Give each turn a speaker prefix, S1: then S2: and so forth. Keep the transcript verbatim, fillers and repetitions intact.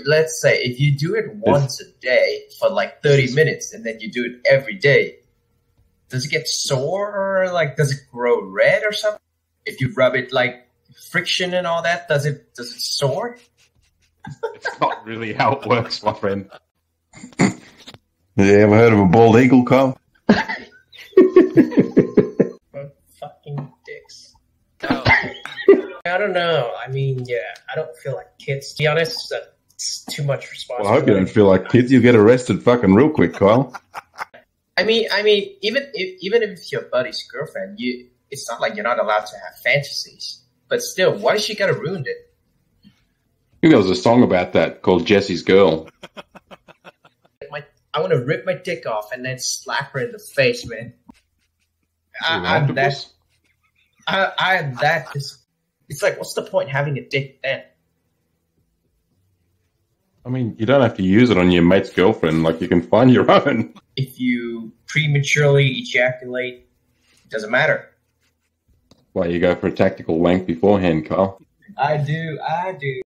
S1: let's say if you do it once a day for like thirty minutes, and then you do it every day, does it get sore or like does it grow red or something? If you rub it like friction and all that, does it does it sore?
S2: It's not really how it works, my friend.
S3: You ever heard of a bald eagle, Kyle?
S1: Fucking dicks. No. I don't know. I mean, yeah, I don't feel like kids. To be honest, that's too much responsibility.
S3: Well, I hope you don't feel like kids. You get arrested fucking real quick, Kyle.
S1: I mean, I mean, even if even if it's your buddy's girlfriend, you it's not like you're not allowed to have fantasies. But still, why is she gonna ruin it?
S2: I think there was a song about that called Jesse's Girl.
S1: My, I want to rip my dick off and then slap her in the face, man. I, I'm that. I, I am that. It's like, what's the point having a dick then?
S2: I mean, you don't have to use it on your mate's girlfriend. Like, you can find your own.
S1: If you prematurely ejaculate, it doesn't matter.
S2: Well, you go for a tactical wank beforehand, Kyle.
S1: I do, I do.